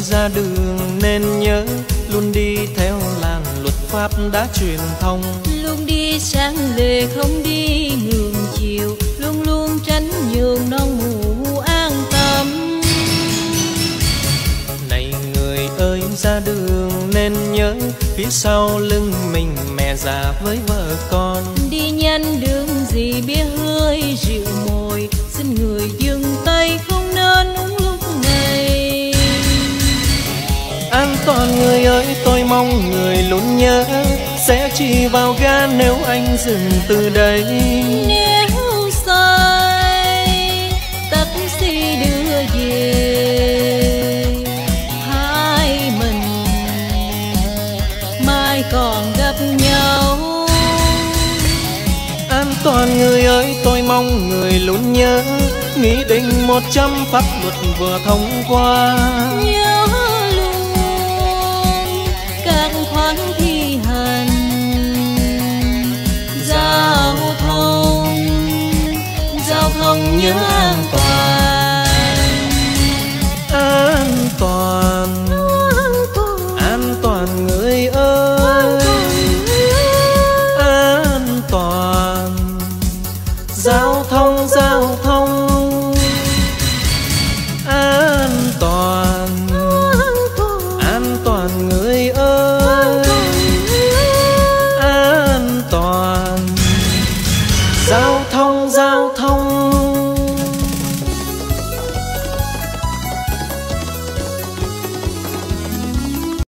ra đường nên nhớ luôn đi theo làng luật pháp đã truyền thông. Luôn đi sang lề không đi ngược chiều, luôn luôn tránh nhường non mù an tâm. Này người ơi ra đường nên nhớ phía sau lưng mình mẹ già với vợ con. Đi nhanh đường gì bia hơi rượu mồi, xin người dừng tay không nên uống lúc này. An toàn người ơi, tôi mong người luôn nhớ sẽ chỉ vào ga nếu anh dừng từ đây. Nếu sai taxi đưa về, hai mình mai còn gặp nhau. An toàn người ơi, tôi mong người luôn nhớ nghị định 100 pháp luật vừa thông qua. Nhớ luôn các khoản thi hành giao thông nhớ an toàn. An toàn, an toàn người ơi, an toàn giao thông